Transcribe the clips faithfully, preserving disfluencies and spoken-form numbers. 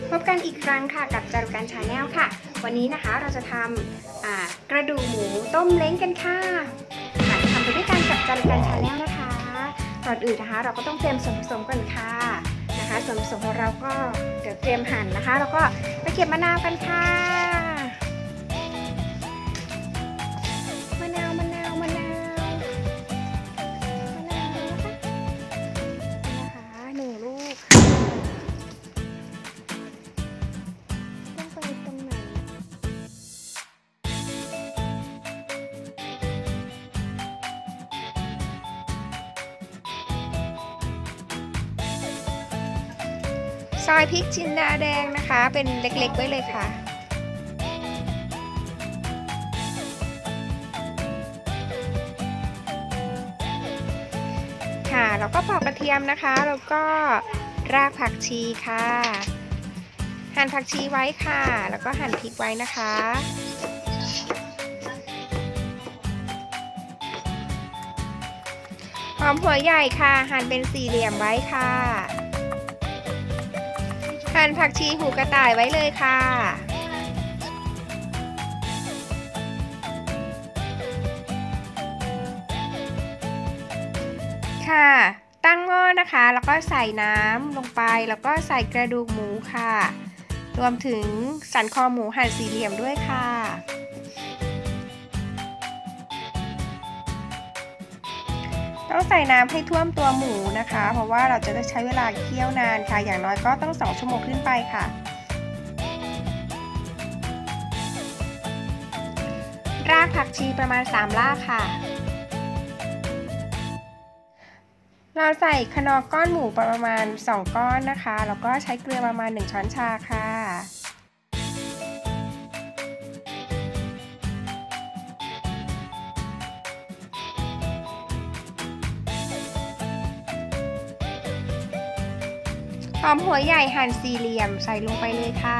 พบกันอีกครั้งค่ะกับจารุการชาแนลค่ะวันนี้นะคะเราจะทำกระดูกหมูต้มเล้งกันค่ะทำไปด้วยกันกับจารุการชาแนลนะคะก่อนอื่นนะคะเราก็ต้องเตรียมส่วนผสมก่อนค่ะนะคะส่วนผสมของเราก็เดี๋ยวเตรียมหั่นนะคะแล้วก็ไปเก็บมะนาวกันค่ะมะนาวมะนาวมะนาวมะนาวนะคะหนึ่งลูกต้องไปตรงไหนซอยพริกจินดาแดงนะคะเป็นเล็กๆไว้เลยค่ะค่ะแล้วก็ปอกกระเทียมนะคะแล้วก็รากผักชีค่ะหั่นผักชีไว้ค่ะแล้วก็หั่นพริกไว้นะคะหอมหัวใหญ่ค่ะหั่นเป็นสี่เหลี่ยมไว้ค่ะหั่นผักชีหูกระต่ายไว้เลยค่ะค่ะตั้งหม้อนะคะแล้วก็ใส่น้ำลงไปแล้วก็ใส่กระดูกหมูค่ะรวมถึงสันคอหมูหั่นสี่เหลี่ยมด้วยค่ะต้องใส่น้ำให้ท่วมตัวหมูนะคะเพราะว่าเราจะใช้เวลาเคี่ยวนานค่ะอย่างน้อยก็ต้องสองชั่วโมงขึ้นไปค่ะรากผักชีประมาณสามรากค่ะเราใส่คนอก้อนหมูประมาณสองก้อนนะคะแล้วก็ใช้เกลือประมาณหนึ่งช้อนชาค่ะหอมหัวใหญ่หั่นสี่เหลี่ยมใส่ลงไปเลยค่ะ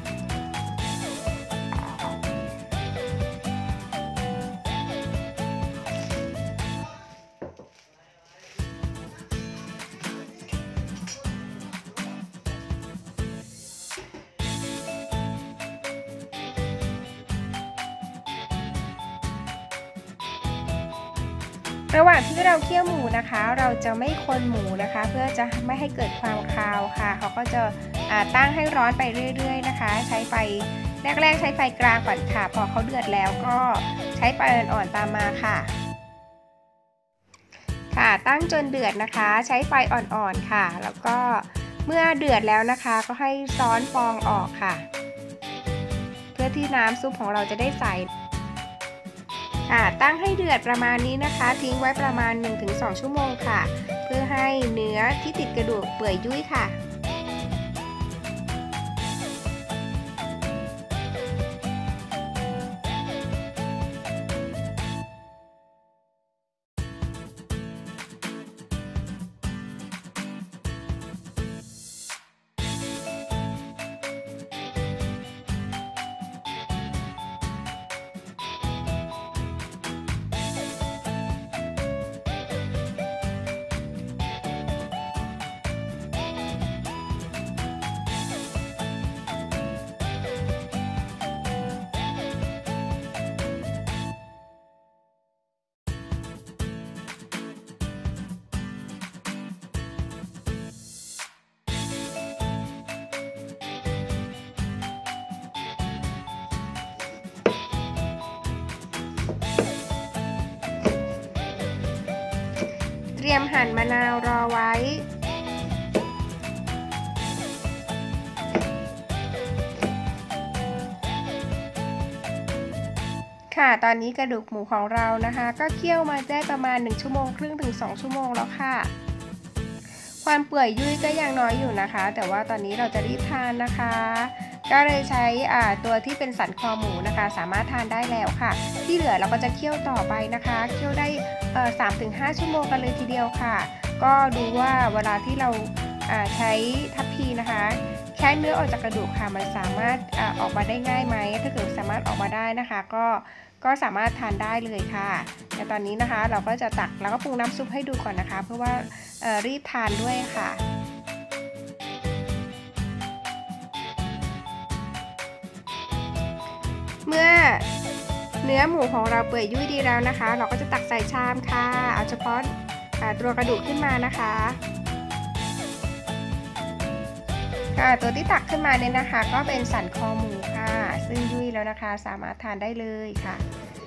ระหว่างที่เราเคี่ยวหมูนะคะเราจะไม่คนหมูนะคะเพื่อจะไม่ให้เกิดความคาวค่ะเขาก็จะตั้งให้ร้อนไปเรื่อยๆนะคะใช้ไฟแรกๆใช้ไฟกลางก่อนค่ะพอเขาเดือดแล้วก็ใช้ไฟอ่อนๆตามมาค่ะค่ะตั้งจนเดือดนะคะใช้ไฟอ่อนๆค่ะแล้วก็เมื่อเดือดแล้วนะคะก็ให้ซ้อนฟองออกค่ะเพื่อที่น้ำซุปของเราจะได้ใสค่ะตั้งให้เดือดประมาณนี้นะคะทิ้งไว้ประมาณ หนึ่งถึงสอง ชั่วโมงค่ะเพื่อให้เนื้อที่ติดกระดูกเปื่อยยุ่ยค่ะเตรียมหั่นมะนาวรอไว้ค่ะตอนนี้กระดูกหมูของเรานะคะก็เคี่ยวมาได้ประมาณหนึ่งชั่วโมงครึ่งถึงสองชั่วโมงแล้วค่ะความเปื่อยยุ่ยก็ยังน้อยอยู่นะคะแต่ว่าตอนนี้เราจะรีบทานนะคะก็เลยใช้ตัวที่เป็นสันคอหมูนะคะสามารถทานได้แล้วค่ะที่เหลือเราก็จะเคี่ยวต่อไปนะคะเคี่ยวได้ สามถึงห้า ชั่วโมงกันเลยทีเดียวค่ะก็ดูว่าเวลาที่เราใช้ทัพพีนะคะแค่เนื้อออกจากกระดูกค่ะมันสามารถออกมาได้ง่ายไหมถ้าเกิดสามารถออกมาได้นะคะก็ก็สามารถทานได้เลยค่ะแต่ตอนนี้นะคะเราก็จะตักแล้วก็ปรุงน้ำซุปให้ดูก่อนนะคะเพื่อว่ารีบทานด้วยค่ะเมื่อเนื้อหมูของเราเปื่อยยุ่ยดีแล้วนะคะเราก็จะตักใส่ชามค่ะเอาเฉพาะตัวกระดูกขึ้นมานะคะค่ะตัวที่ตักขึ้นมาเนี่ยนะคะก็เป็นสันคอหมูค่ะซึ่งยุ่ยแล้วนะคะสามารถทานได้เลยค่ะ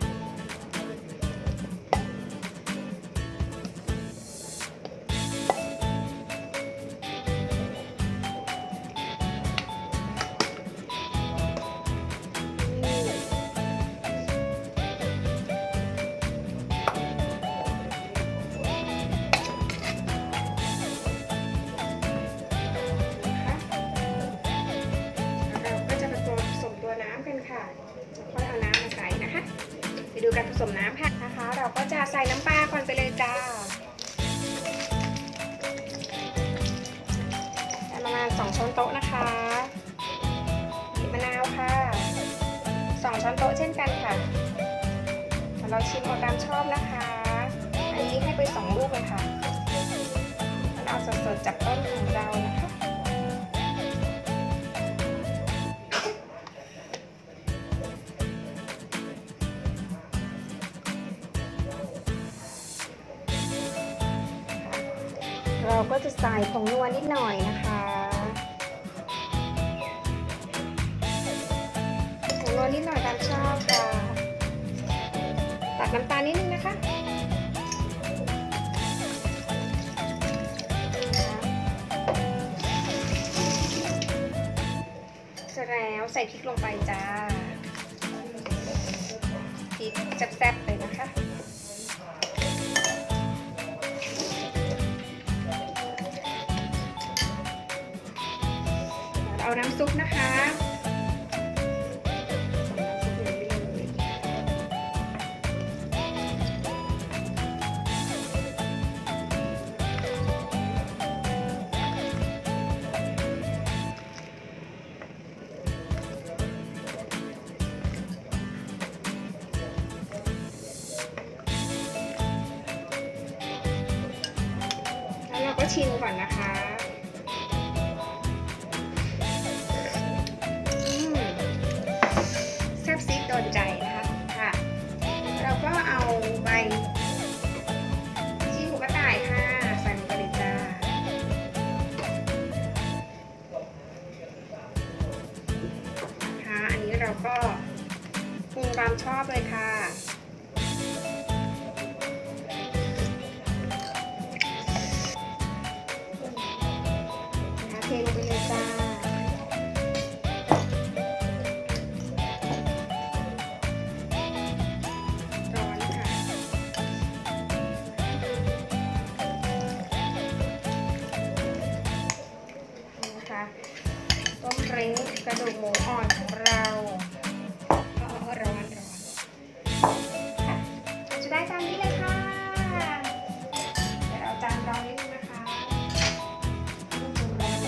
ค่อยเอาน้ำมาใส่นะคะไปดูการผสมน้ำค่ะนะคะเราก็จะใส่น้ำปลาก่อนไปเลยจ้าประมาณสองช้อนโต๊ะนะคะบีบมะนาวค่ะสองช้อนโต๊ะเช่นกันค่ะเราชิมเอาตามชอบนะคะอันนี้ให้ไปสองลูกเลยค่ะมะนาวสดๆจากต้นของเรานะคะเราก็จะใส่ผงนัวนิดหน่อยนะคะผงนัวนิดหน่อยตามชอบค่ะตัดน้ำตาลนิดนึงนะคะเสร็จแล้วใส่พริกลงไปจ้าพริกแซ่บๆเลยนะคะเอาน้ำซุปนะคะแล้วเราก็ชิมก่อนนะคะซีดโดนใจนะคะค่ะเราก็เอาใบชีหัวกระต่ายค่ะใส่ลงไปเลยจ้าค่ะอันนี้เราก็ปรุงตามชอบเลยค่ะเทลงไปเลยจ้าต้มเล้งกระดูกหมูอ่อนของเราร้อนร้อนค่ะจะได้จานนี้เลยค่ะเดี๋ยวเราจานรองนิดนึงนะคะจุ่มร้อน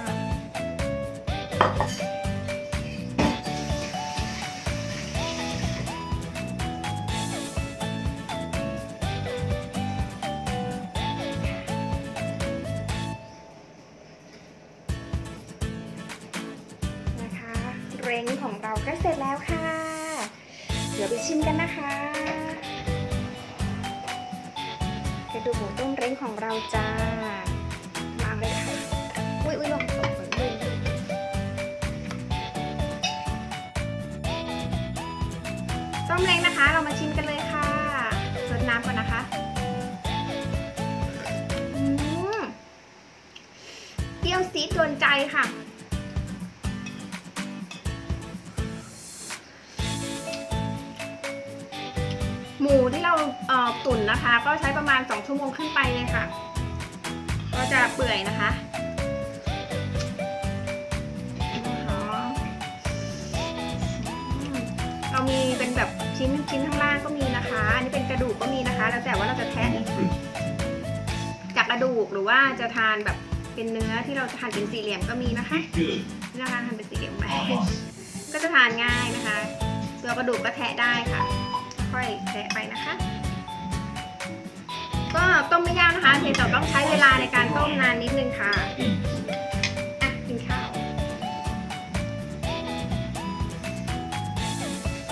เล้งของเราก็เสร็จแล้วค่ะเดี๋ยวไปชิมกันนะคะกระดูกหมูต้มเล้งของเราจ้ามาเลยค่ะอุ้ยอุ้ยลงตกเลยต้มเล้งนะคะเรามาชิมกันเลยค่ะรดน้ำก่อนนะคะเปรี้ยวซีดโดนใจค่ะหมูที่เราเอ่อตุ๋นนะคะก็ใช้ประมาณสองชั่วโมงขึ้นไปเลยค่ะก็จะเปื่อยนะคะเรามีเป็นแบบชิ้นชิ้นข้างล่างก็มีนะคะอันนี้เป็นกระดูกก็มีนะคะแล้วแต่ว่าเราจะแทะจากกระดูกหรือว่าจะทานแบบเป็นเนื้อที่เราทานเป็นสี่เหลี่ยมก็มีนะคะนี่นะคะทานเป็นสี่เหลี่ยมไปก็จะทานง่ายนะคะตัวกระดูกก็แทะได้ค่ะค่อยแทะไปนะคะก็ต้มไม่ยากนะคะเพียงแต่ต้องใช้เวลาในการต้มนานนิดนึงค่ะอ่ะกินข้าว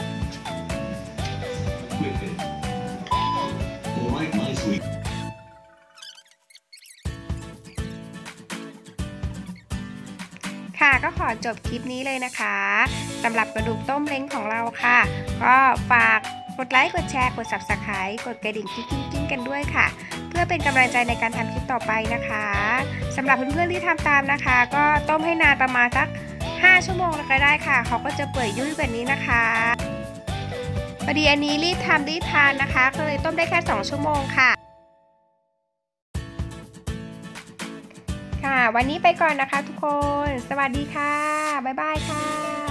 ค่ะก็ขอจบคลิปนี้เลยนะคะสำหรับกระดูกต้มเล้งของเราค่ะก็ฝากกดไลค์กดแชร์กด ซับสไครบ์ กดกระดิ่งกิ๊งๆกันด้วยค่ะเพื่อเป็นกำลังใจในการทำคลิปต่อไปนะคะสำหรับเพื่อนๆที่ทำตามนะคะก็ต้มให้นานประมาณสักห้าชั่วโมงก็ได้ค่ะเขาก็จะเปื่อยยุ่ยแบบนี้นะคะพอดีอันนี้รีบทำรีบทานนะคะก็เลยต้มได้แค่สองชั่วโมงค่ะค่ะวันนี้ไปก่อนนะคะทุกคนสวัสดีค่ะบ๊ายบายค่ะ